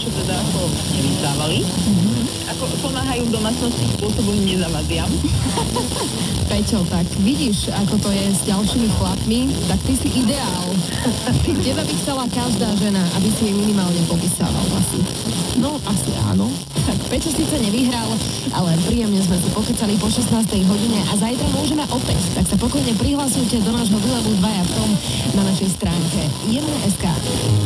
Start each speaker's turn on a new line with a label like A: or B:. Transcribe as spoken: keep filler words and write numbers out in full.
A: čo teda ako nevystávali. Mm-hmm. Ako pomáhajú v domácnosti spôsobom nezavadziam.
B: Peťo, tak vidíš, ako to je s ďalšími chlapmi, tak ty si ideál. Teba by chcela každá žena, aby si jej minimálne popísával vlasy.
C: No, asi áno.
B: Tak Peťo síce nevyhral, ale príjemne sme si pokecali po šestnástej hodine a zajtra môžeme opäť. Tak sa pokojne prihlasujte do nášho výlevu dvaja v tom na našej stránke jedna bodka es ká.